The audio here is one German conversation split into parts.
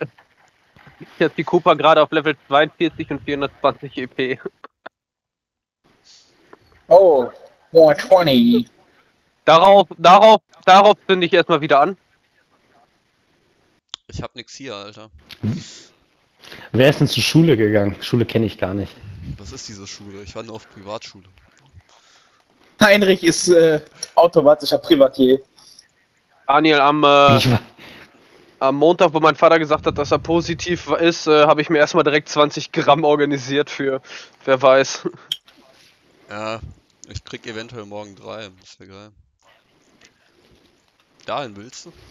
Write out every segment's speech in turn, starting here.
Jetzt die Cooper gerade auf Level 42 und 420 EP. Oh, 420. Darauf zünde ich erstmal wieder an. Ich hab nix hier, Alter. Wer ist denn zur Schule gegangen? Schule kenne ich gar nicht. Was ist diese Schule? Ich war nur auf Privatschule. Heinrich ist automatischer Privatier. Daniel, Ich war, am Montag, wo mein Vater gesagt hat, dass er positiv ist, habe ich mir erstmal direkt 20 Gramm organisiert für, wer weiß. Ja, ich krieg eventuell morgen 3. Das wäre geil. Dahin willst du?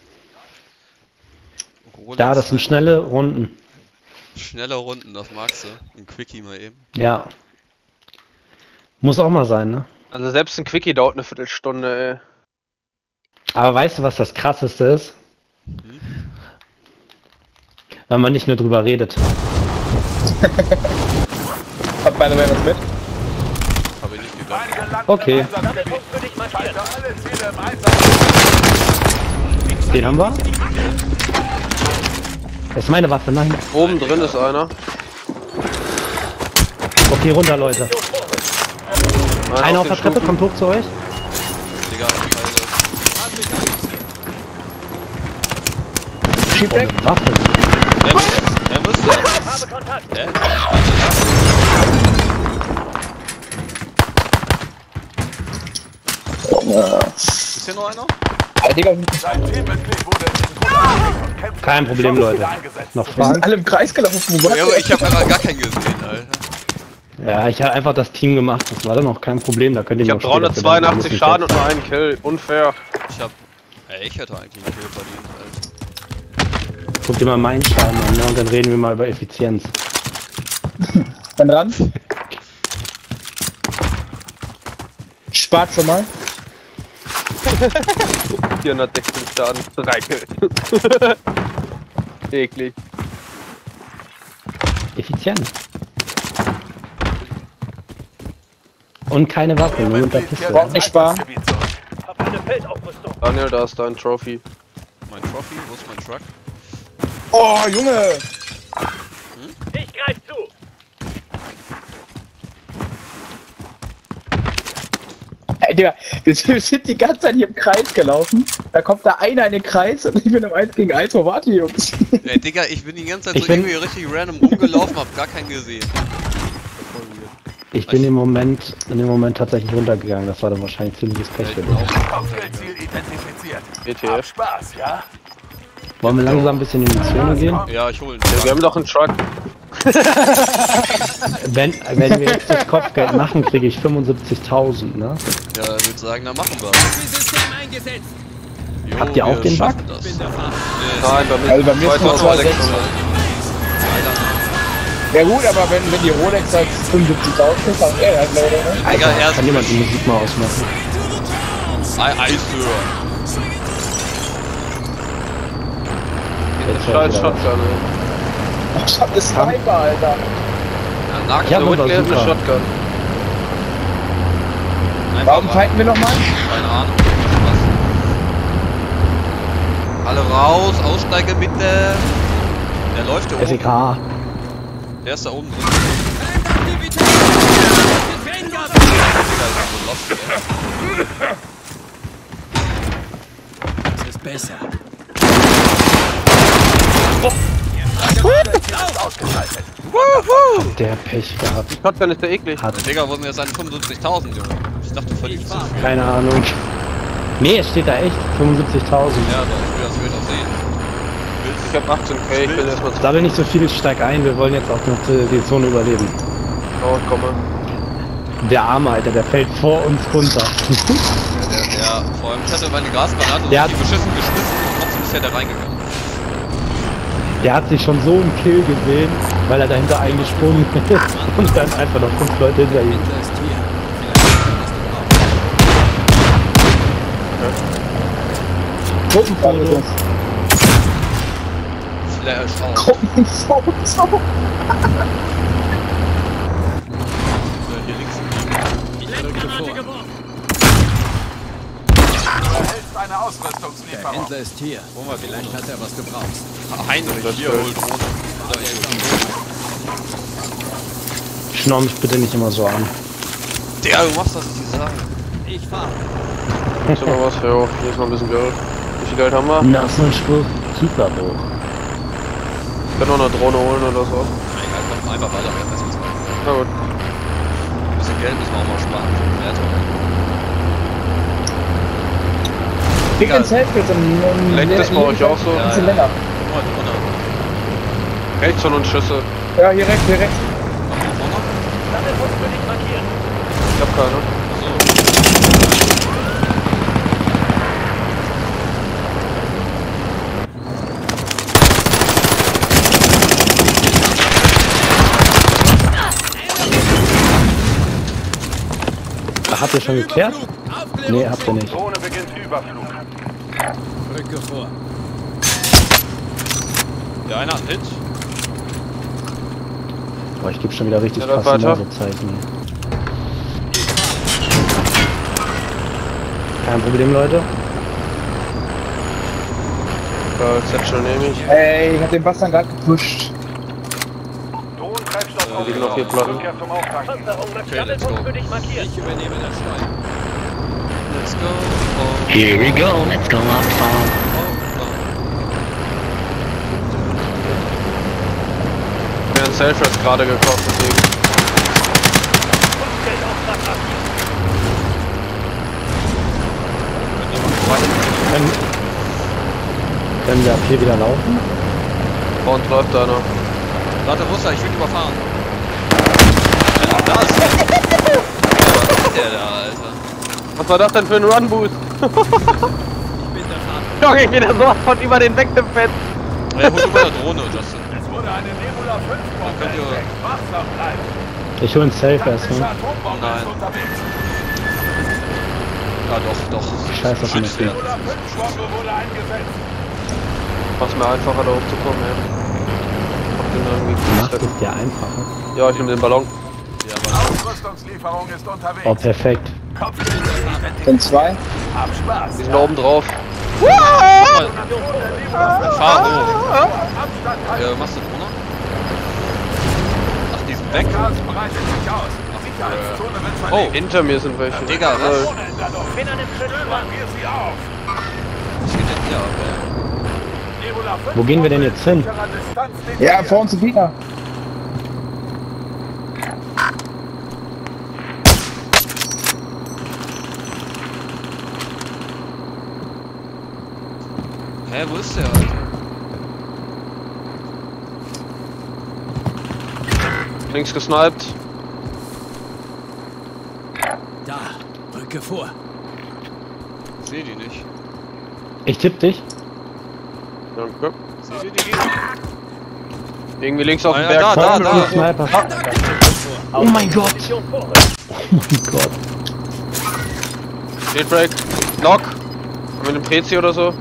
Rolex ja, das sind schnelle Runden. schnelle Runden, das magst du. Ein Quickie mal eben. Ja. Muss auch mal sein, ne? Also selbst ein Quickie dauert eine Viertelstunde, ey. Aber weißt du, was das Krasseste ist? Wenn man nicht nur drüber redet. Hat beide was mit? Hab ich nicht gedacht. Okay. Den haben wir. Das ist meine Waffe, nein. Oben drin ist einer. Okay, runter, Leute. Einer auf der Treppe, kommt hoch zu euch. Digga, Oh, eine Waffe. Wer muss der? Ist hier noch einer? Ja, Digga, Kein Problem, Leute. Noch wir sind Fragen? alle im Kreis gelaufen. Ja, aber ich hab einfach gar keinen gesehen, Alter. Ja, ich habe einfach das Team gemacht. Das war dann auch kein Problem. Da könnt ihr Ich mir habe auch später 382 bedanken. Schaden und nur einen Kill. Unfair. Ich hätte eigentlich einen Kill verdient, Alter. Guck dir mal meinen Schaden an, ne? Und dann reden wir mal über Effizienz. Dann ran. Spart schon mal. 416 Schaden. 3 Kill. Eklig. Effizient. Und keine Waffe, nur mit der Pistole. Braucht nicht sparen. Daniel, da ist dein Trophy. Mein Trophy, wo ist mein Truck? Oh, Junge! Ich greif zu! Ey, Digga, wir sind die ganze Zeit hier im Kreis gelaufen. Da kommt da einer in den Kreis und ich bin im 1 gegen 1. Wo wart ihr, Jungs? Ey, Digga, ich bin die ganze Zeit Ich so bin- irgendwie richtig random rumgelaufen, hab gar keinen gesehen. Voll weird. Ich bin im Moment tatsächlich runtergegangen. Das war dann wahrscheinlich ziemliches Pech für dich. Hauptziel identifiziert. ETF. Spaß, ja? Wollen wir langsam ein bisschen in die Zone gehen? Ja, ich hol ihn. Ja, wir haben doch einen Truck. Wenn wir jetzt das Kopfgeld machen, kriege ich 75.000, ne? Ja, ich würde sagen, dann machen wir. System eingesetzt. Jo, Habt ihr auch wir den Bug? schaffen das. Nein, bei mir, Also bei mir ist nur 2600. Ja gut, aber wenn die Rolex halt 75.000 ist, dann halt leider, ne? Digga, erst Kann jemand die Musik mal ausmachen? Eishöher. Jetzt Scheiß hört wieder Shotgun, ey. Ach, ich hab eine Sniper, Alter. Ja, Ja, Der aber Whitley hat eine super. Shotgun. Warum fighten wir nochmal? Keine Ahnung. Was? Alle raus, Aussteiger bitte. Der läuft hier oben. SEK. Der ist da oben drin. Digga, ist so lost, ey. Das ist besser. Der Pech gehabt. Shotgun ist ja eklig. Hat. Digga, wo sind jetzt seine 75.000, Junge? Ich dachte, du verdienst zu viel. Keine Ahnung. Nee, es steht da echt 75.000. Ja, doch, ich will das sehen. Ich hab 18k, ich will erstmal zu Sammel nicht so viel, steig ein. Wir wollen jetzt auch noch die Zone überleben. Hause kommen. Der Arme, Alter, der fällt vor uns runter. Ja, vor allem, ich hatte meine Gasgranate Der richtig beschissen geschmissen und trotzdem ist der reingegangen. Der hat sich schon so im Kill gesehen, weil er dahinter eingesprungen ist und dann einfach noch 5 Leute hinter ihm. Gruppenfotos. Flash out. Gruppenfotos. Hier links. Granate geworfen. Du erhältst eine eine Ausrüstungslieferung. Händler ist hier. Vielleicht hat er was gebraucht. Heinrich, hier, hol Drohne. Schnorr mich bitte nicht immer so an. Der, du machst das, was ich sagen. Ich fahre. Ist noch was? Ja, hier ist noch ein bisschen Geld. Wie viel Geld haben wir? Na, so ein Spruch. Super hoch. Ich kann noch eine Drohne holen oder so. Egal, komm, einfach weiter. Na gut. Ein bisschen Geld müssen wir auch mal sparen. Krieg den Selfie und Lenkt das bei euch auch so? Ein bisschen länger. Rechts von uns Schüsse. Ja, hier rechts, hier rechts. Ich hab keine. Habt ihr schon geklärt? Nee, habt ihr nicht. Drohne beginnt Überflug. Rücke vor. Der eine hat Hit. Boah, ich gebe schon wieder richtig Ja, dann krasse weiter. Morsezeichen. Kein Problem, Leute. Satchel nehme ich. Ey, ich hab den Bastard gerade gepusht. Drohnentreibstoff Hier liegen noch 4 Platten. Rückkehr zum Auftrag. Okay, let's go. Ich übernehme das Steuer. Let's go. Here we go, let's go up farm. Mir ein Selfrest gerade gekauft, deswegen. Können wir ab hier wieder laufen? Vor uns läuft einer. Warte, wo ist er? Ich will überfahren. Ja, da ist er. Was ist der da, Alter? Was war das denn für ein Run-Boost? Ich bin der Fahrer. Junge, ich bin da so von über den weggefetzt. Ja, hol du mal eine Drohne, Justin. Es wurde eine Nebula 5 Bombe könnt ihr- entdeckt. Wachsam bleiben. Ich hol einen Safe Taktische erstmal. Atombombe Nein. ist unterwegs. Ja, doch. Scheiß auf den Schützt Film. werden. Nebula 5 Bombe wurde eingesetzt. Mach's mir einfacher da hochzukommen, ey. Hab den irgendwie Macht es dir einfacher. Ja, ich nehme den Ballon. Ja, aber Ausrüstungslieferung ist unterwegs. Oh, perfekt. Sind zwei. Hab Spaß. Die sind da oben drauf. fahr hoch. Machst du Drohne? Ach, die sind weg. Gas breitet sich aus. Sicherheitszone wird Oh, verlegt. Hinter mir sind welche. Digga, was? Drohne in der Luft. Stöbern wir sie auf. Was geht denn hier ab, ey? Nebula 5 Wo gehen wir denn jetzt hin? sicherer Distanz Ja, vor uns ein Gegner. Hä, wo ist der, Alter? Links gesniped. Da. Rücke vor. Ich seh die nicht. Ich tipp dich. Danke. Seht ihr die Gegner? Irgendwie links auf dem Ah, Berg. ja, da, da. Sniper. Oh mein Gott. Oh mein Gott. Shield Break. Knock. Haben wir einen Prezi oder so?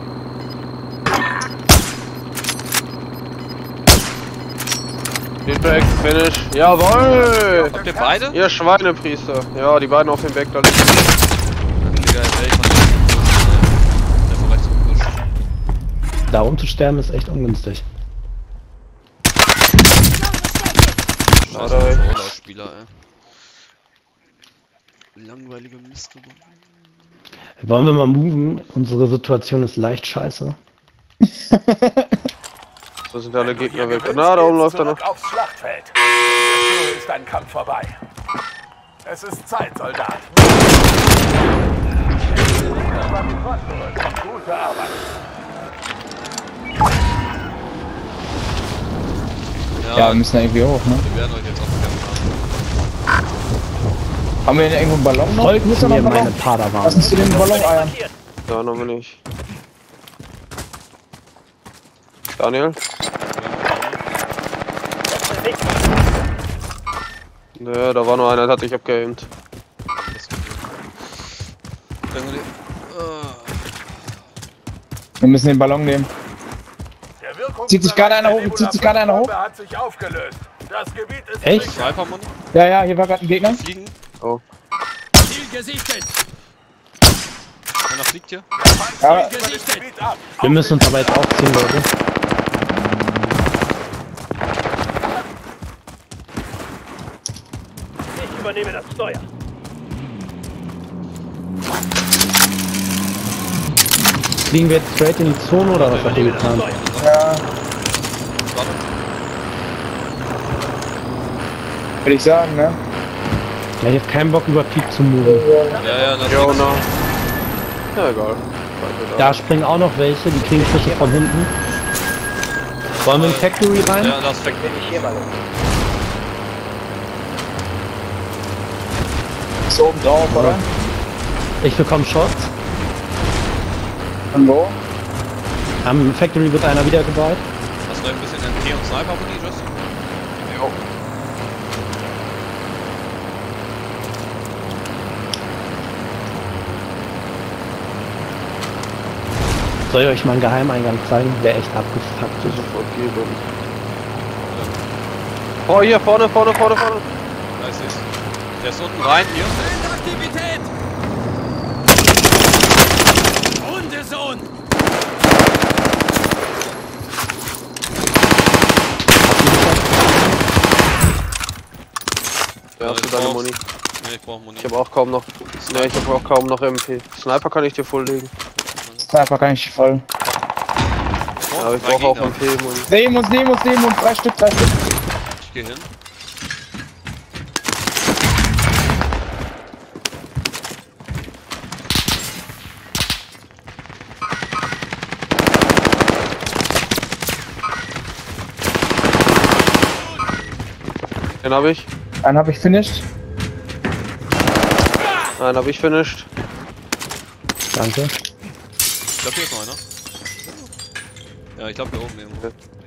Shield Break. Finish. Jawohl! Habt ihr beide? Ihr Schweinepriester. Ja, die beiden auf dem Berg da liegen. Digga, jetzt echt von der von rechts gepusht. Da rumzusterben ist echt ungünstig. Scheiße, Rollerspieler, ey. Langweilige Mist. Wollen wir mal moven? Unsere Situation ist leicht scheiße. So sind alle Gegner weg. Na, da oben läuft er noch. Zurück aufs Schlachtfeld. So ist dein Kampf vorbei. Es ist Zeit, Soldat. Gute Arbeit. Ja, wir müssen da irgendwie hoch, ne? Wir werden euch jetzt aufkämpfen. Haben wir denn irgendwo einen Ballon noch? Folgt Ist da noch mir, ein Ballon? meine Padawan. Lass uns zu den Ballon eiern. Da noch nicht. Daniel? Ja, da war nur einer, der hat dich abgeaimt. Wir müssen den Ballon nehmen. Zieht sich gerade einer hoch, zieht sich gerade einer hoch. Hat sich aufgelöst. Das Gebiet ist Echt? sicher. Sniper-Mann? Ja, ja, hier war gerade ein Gegner. Fliegen? Oh. Ziel gesichtet. Einer fliegt hier. Ja, Gebiet ab. Wir müssen uns aber jetzt aufziehen, Leute. Ich übernehme das Steuer. Fliegen wir jetzt straight in die Zone oder was habt ihr getan? ja, würde ich sagen, ne? Ja, ich hab keinen Bock über Peak zu moven. Ja, das Jo, ist na. Ja, egal. Da springen auch noch welche, die kriegen Fische von hinten. Wollen wir in Factory rein? Ja, das fängt. Ist oben drauf, oder? Ich bekomme Shots. Und wo? Am Factory wird einer wieder gebaut. Hast du ein bisschen NT und Sniper von die, Justin? Jo. Soll ich euch mal einen Geheimeingang zeigen? Der echt abgefuckt ist. Oh, hier, vorne. Da ist es. Der ist unten rein, hier. Feindaktivität! Hundesohn! Ja, hast du deine Muni? Ne, ich brauch Muni. Ich habe auch kaum noch. Ne, ich habe auch kaum noch MP. Sniper kann ich dir volllegen. Sniper kann ich voll. Ja, aber ich brauche auch MP-Muni. Nehmen uns, 3 Stück. Ich geh hin. Den habe ich. Einen habe ich finished. Einen habe ich finished. Danke. Ich glaube, hier ist noch einer. Ja, ich glaube, hier oben irgendwo.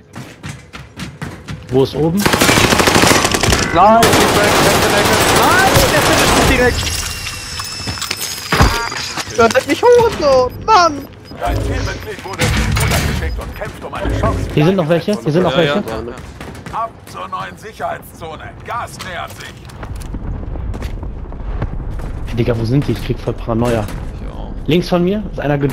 Wo ist oben? Nein, Nein, der finisht mich direkt. Das hat mich Hurensohn, Mann. Dein Teammitglied wurde runtergeschickt und kämpft um eine Chance. Hier sind noch welche? Hier sind noch welche? Ab zur neuen Sicherheitszone. Gas nähert sich. Hey, Digga, wo sind die? Ich krieg voll Paranoia. Ja. Links von mir ist einer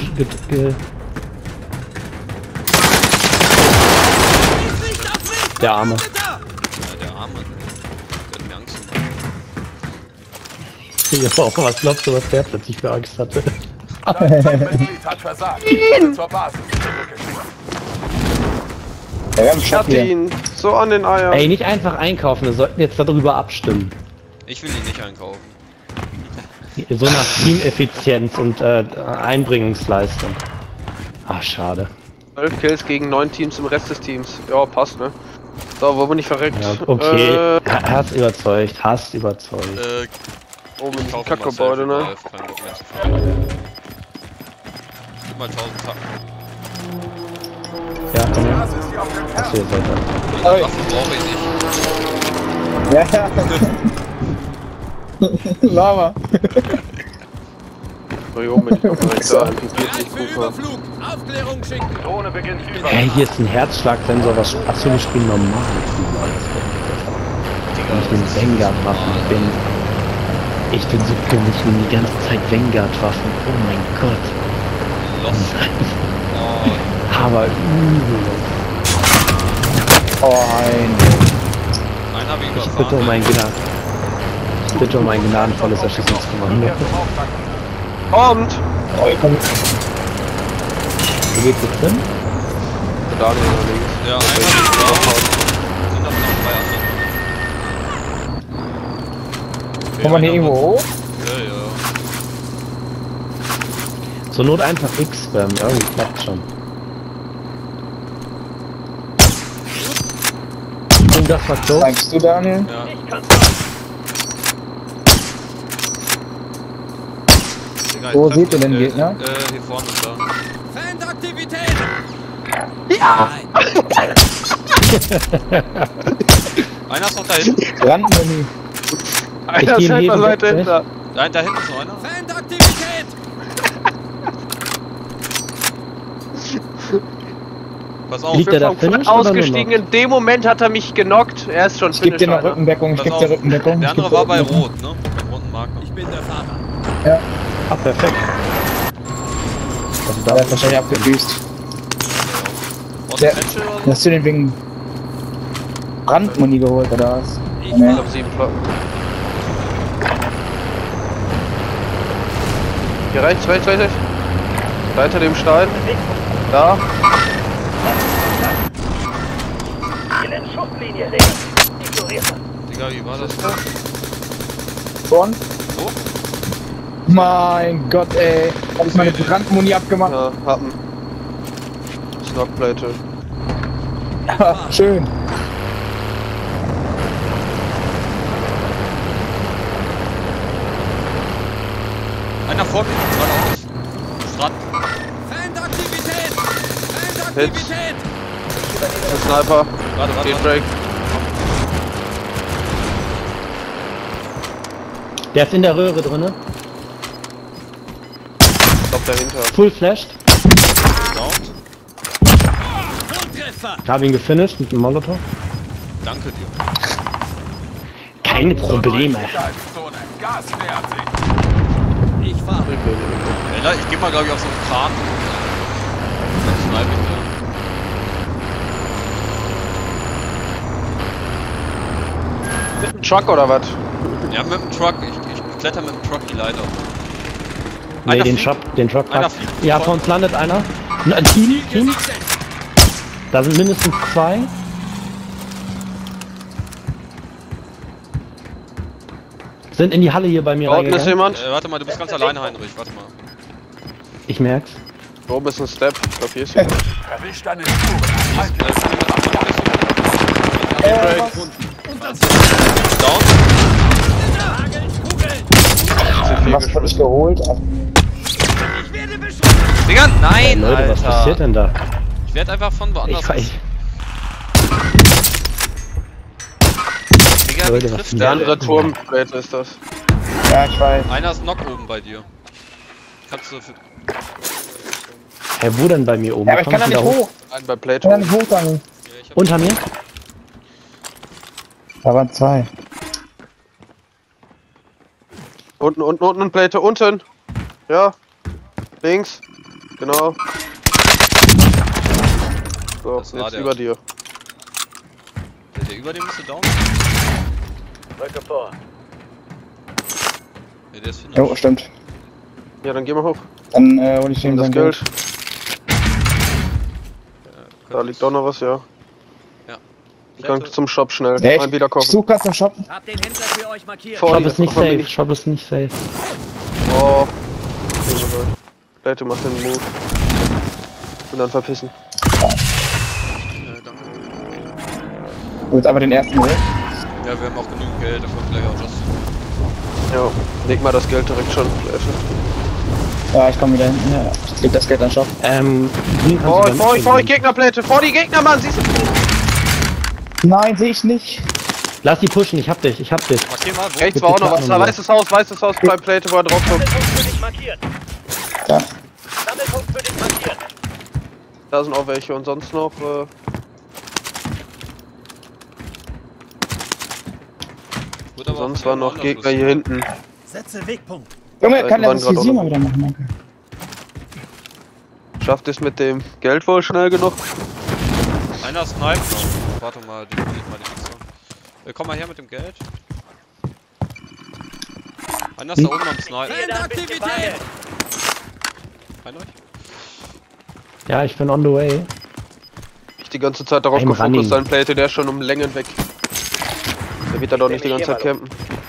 Der Arme. Ja, der Arme. Der hat mir Angst gemacht. Ja, was glaubst du, was der plötzlich für Angst hatte? Dein Teammitglied hat versagt. Wurde zur Basis zurückgeschickt. Ja, wir haben Ich Shot hatte hier. ihn so an den Eiern. Ey, nicht einfach einkaufen, wir sollten jetzt darüber abstimmen. Ich will ihn nicht einkaufen. So nach Teameffizienz und Einbringungsleistung. Ah, schade. 12 Kills gegen 9 Teams im Rest des Teams. Ja, passt, ne? So, wo bin ich verreckt? Ja, okay. Hast überzeugt. Oben in Ich die kaufe Kackgebäude, ne? Kein Bock mehr zu fahren. Gib mal 1000 Tacken. Ja, komm her. Das ist die auf dem Kern. Achso, ihr seid da. Die Waffen brauche ich nicht. Ja. Lava. So, hier oben bin ich noch direkt da. MP40 Bereit für Cooper. Überflug! Aufklärung schicken! Drohne beginnt über. Hey, hier ist ein Herzschlagsensor. Was? Achso, wir spielen normal. Ich bin Vanguard-Waffen. Ich bin so günstig, ich nehme die ganze Zeit Vanguard-Waffen. Oh mein Gott. Lost. Oh, Aber übel. Oh, ein. einen habe ich Ich überfahren. bitte um ein Gnaden. Ich bitte um ein gnadenvolles Erschießungskommando. Kommt! Oh, ich komm. Wo geht's jetzt hin? Daniel da links. Ja, einer ist drauf. Sind aber noch 3 andere. Kommt man hier irgendwo hoch? Ja, ja. Zur Not einfach X-Spam, irgendwie klappt schon. Und das war so. Sagst du, Daniel? Ja. Digga, Wo ich seht ihr treff den mich, Gegner? Hier vorne ist da. Feindaktivität! Einer ist noch da hinten. Brandmuni. Einer geh ist halt neben mal weiter weg, hinter. Nein, da hinten ist noch einer. Feindaktivität! Pass auf. Liegt der da Vom finish Flat oder nur ausgestiegen, noch? in dem Moment hat er mich genockt. Er ist schon Ich geb dir noch Finisher. Rückendeckung, ich Pass geb auf. dir Rückendeckung. Der andere war bei Rot, ne? Beim roten Marker. Ich bin der Fahrer. Ah, perfekt. Also Der da hat wahrscheinlich abgebüßt. Brauchst du Der- Patche oder so? Hast du den wegen Brandmuni geholt oder was? Ich Nee. Ich hab 7 Platten. Hier rechts. Da hinter dem Stein. Da. Digga, wie war das? Vorn? Wo? Mein Gott, ey. Hab ich meine Brandmuni abgemacht? Ja, Happen. Stockplate. Ja, schön. Einer vor mir, geradeaus. Strand. Feindaktivität! Feindaktivität! Der Sniper. Warte. Gatebreak. Der ist in der Röhre drinne. Ich glaub dahinter. Full flashed. Downed. Volltreffer! Ich habe ihn gefinisht mit dem Molotov. Danke dir. Keine Probleme. Sicherheitszone. Gas nähert sich. Ich fahre. Ella, ich geh mal, glaube ich, auf so einen Kran. Dann snipe ich Mit dem Truck oder was? da. Ja, mit dem Truck. Ich kletter mit dem Truck die Leiter. Nee, Einer den fliegt. Truck Einer hat. fliegt Ja, voll. vor uns landet einer. Ein Team. Da sind mindestens 2. Sind in die Halle hier bei mir Da unten ist reingegangen. jemand. Warte mal, du bist ganz alleine, Heinrich. Warte mal. Ich merk's. Da oben ist ein Step. Ich glaub, hier ist jemand. Erwischt deine Spuren. Feindlich. Down. Was hab ich geholt? Ich werde beschützt! Digga, nein, Leute, was Alter. passiert denn da? Ich werde einfach von woanders. Digga, wie Leute, was trifft denn Der der? andere Turmplate ist das. Ja, ich weiß. Einer ist Knock oben bei dir. Kannst du für... Hä, wo denn bei mir oben? Ja, aber ich kann da Komm nicht wieder hoch. Ein bei Ich Plate. kann da nicht hoch, Daniel. Ja, ich hab... Unter mir? Da waren 2. Unten Plate. Unten. Ja. Links. Genau. So, Das war jetzt der. über dir. Der über dem müsste down. Ja, der ist Jo, Finish. stimmt. Ja, dann geh mal hoch. Dann hol ich Nimm ihm das sein Geld. Geld. Da liegt auch noch was, ja. Ja. Gang zum Shop schnell. Echt? Ein wiederkommen. Ich such grad zum Shoppen. Hab den Händler für euch markiert. Vor Shop dir. ist nicht Komm, safe. Shop ist nicht safe. Oh. Plate macht den Move. Und dann verpissen. Danke. Du willst aber den ersten weg. Ja, wir haben auch genügend Geld, da kommt gleich auch Just. Ja. Leg mal das Geld direkt schon. Plate. Ja, ich komm wieder hinten. Ja, ich leg das Geld an Shop. Grün kannst Vor du euch, vor euch, Gegnerplate! Vor die Gegner, Mann! Siehst du? Nein, sehe ich nicht. Lass die pushen, ich hab dich. Markier mal, wo? Rechts war auch noch was. Da weißes Haus bei Plate, wo er drauf kommt. Ja. Da sind auch welche und sonst noch. Wird aber Sonst von waren noch woanders Gegner hier hinten. Setze Wegpunkt. Junge, kann der waren das grad Visier auch mal noch- wieder machen, danke. Schafft es mit dem Geld wohl schnell genug? Einer sniped noch. Warte mal, den hol ich mal den Mixer. Komm mal her mit dem Geld. Einer ist da oben am Snipen. Feindaktivität! Heinrich? Ja, ich bin on the way. Ich die ganze Zeit darauf Ein gefokust, Running. sein Plate, der ist schon um Längen weg. Der wird da doch nicht die ganze Zeit campen.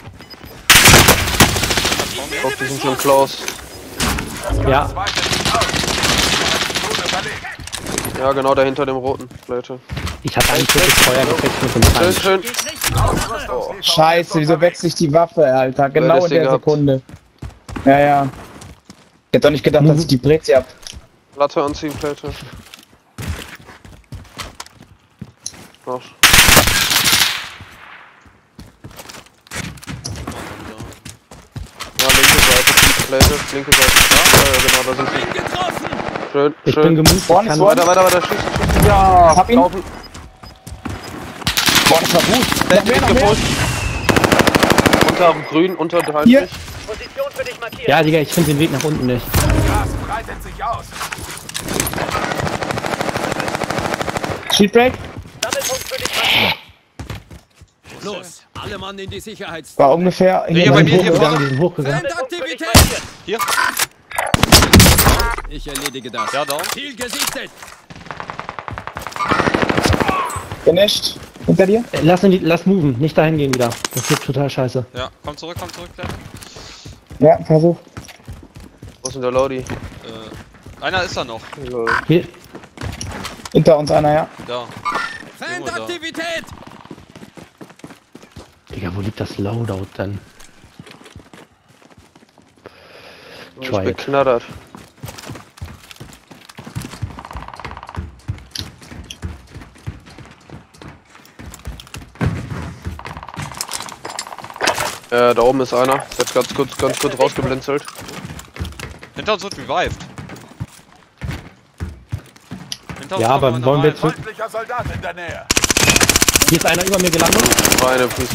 Ich hoffe, die sind schon close. Ja, Ja, genau dahinter dem roten Plate. ich hab ein kurzes Feuergefecht mit dem Schön, Tank. schön. Scheiße, wieso wechsle ich die Waffe, Alter? Genau das in Ding der gehabt. Sekunde. Ja, ja. Ich hätte doch nicht gedacht, dass ich die Brezi hab. Latte anziehen, Plate. Marsch. Ja, linke Seite, Plate, linke Seite. Ja, genau, da sind sie. Getroffen! Schön, Ich bin schön. gemutet. Ich Vorne ist kann vorne. Weiter, schießen. Ja, Hab ihn. laufen. Boah, das war gut. Plate mehr, wird noch mehr. gepusht. Unter grün, unter Hier. 30. Sammelpunkt für dich markiert. Ja, Digga, ich finde den Weg nach unten nicht. Gas breitet sich aus. Sheetbreak? Sammelpunkt für dich markiert. Los, alle Mann in die Sicherheits... War ungefähr in Hier der bei mir, hier Hochgegangen, vorne. die sind hochgegangen. Sammelpunkt für dich Feindaktivität! markiert. Hier. Ich erledige das. Ja, down. Ziel gesichtet! Finished. Hinter dir? Lass moven, nicht dahin gehen wieder. Das wird total scheiße. Ja, komm zurück, Kleiner. Ja, Versuch. Wo ist denn der Lodi? Einer ist da noch. Hier, Hinter uns einer, ja. Da. Feindaktivität! Digga, wo liegt das Loadout denn? Ich Try bin it. knattert. Da oben ist einer. Jetzt ganz kurz rausgeblinzelt. Hinter uns wird revived. Hinter uns Ja, kommt aber noch wollen wir einer rein. jetzt... Feindlicher Soldat in der Nähe. Hier ist einer über mir gelandet. Eine Piece.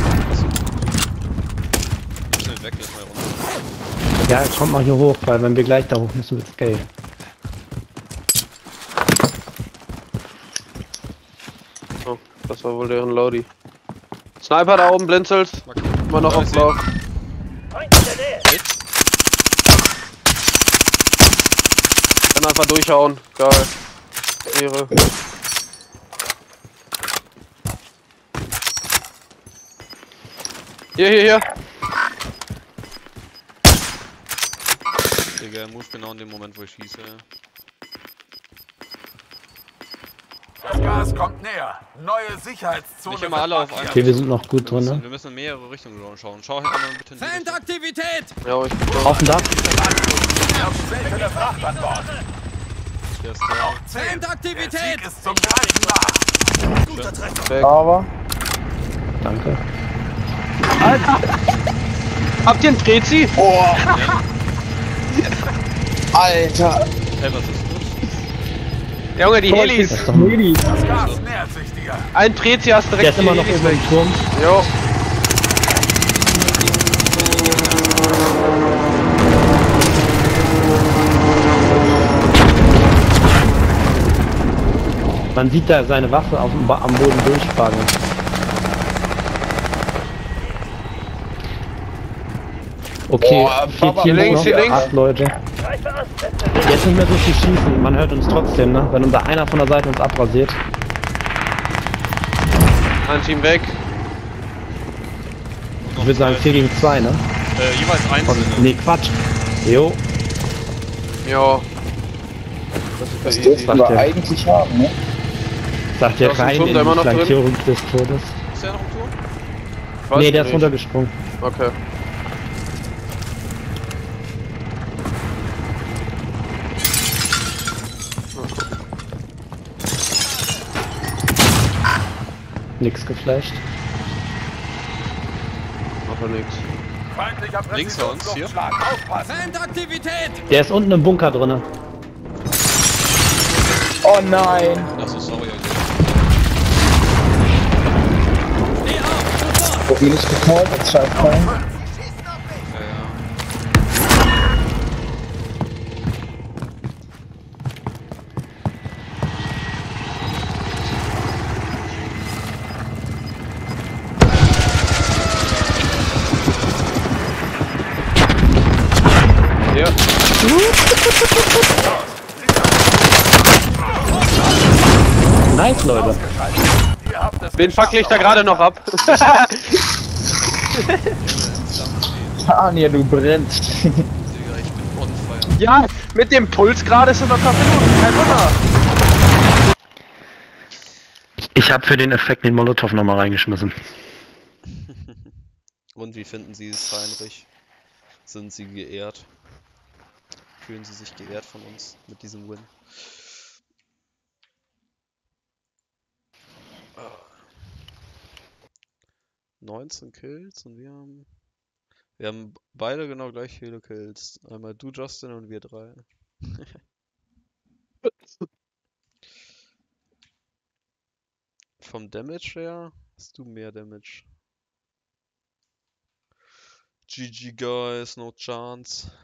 Schnell weg, lass mal runter. Ja, kommt mal hier hoch, weil wenn wir gleich da hoch müssen, wird's geil. Oh, das war wohl deren Lodi. Sniper da oben blinzelt. Immer noch auf Blau. Feind in der Nähe. Kann einfach durchhauen. Geil. Ehre. Hier. Digga, er move genau in dem Moment, wo ich schieße. Das Gas kommt näher. Neue Sicherheitszone. Nicht immer alle auf einmal. Okay, wir sind noch gut drin, ne? Wir müssen in mehrere Richtungen schauen. Schau einmal bitte in die Richtung. Feindaktivität! Ja, ich bin Auf dem Dach. Seltene Fracht an Bord. Der ist da. 10. Der Feindaktivität! Sieg ist zum Greifen nah. weg. Aber. Danke. Habt ihr einen Prezi? Oh! Alter! Hey, was ist los? Junge, die Helis. Das ist doch ein... Das Gas nähert sich dir. Ein Prezi hast direkt Der ist immer noch die Helis oben weg. im Turm. Jo. Man sieht da seine Waffe auf dem am Boden durchfahren. Okay, Boah, vier Papa, Teams links, noch, hier links. 8 Leute. Greife an. Jetzt nicht mehr so viel schießen, man hört uns trotzdem, ne? Wenn unser einer von der Seite uns abrasiert. Ein Team weg. Ich würde sagen 4 gegen 2, ne? Jeweils einzelne. Nee, Quatsch. Jo, Ja. Das ist dürfen sagt wir der. eigentlich haben, ne? sagt der Da ist ein rein Turm, in der die immer noch drin? Flankierung des Todes. Ist der noch im Turm? Weiß Nee, ich der ist nicht. runtergesprungen. Okay. Nix geflasht. Macht er nix. Feindlicher Links bei uns, hier. Präzisionsluftschlag. Aufpassen. Feindaktivität! Der ist unten im Bunker drinne. Oh nein! Achso, sorry. Steh auf! Sofort! Wurde mir nicht gecallt, als Scheißfall. Ja. Ja. Nice, Leute. Ihr habt es Wen fackel ich da gerade noch ab? Tanja, du brennst. Digga, ich bin on fire. Ja, mit dem Puls gerade ist es noch kein Wunder. Ich habe für den Effekt den Molotow nochmal reingeschmissen. Und wie finden Sie es, Heinrich? Sind Sie geehrt? Fühlen Sie sich geehrt von uns mit diesem Win? 19 Kills und wir haben beide genau gleich viele Kills. Einmal du, Justin, und wir drei. Vom Damage her hast du mehr Damage. GG guys, no chance.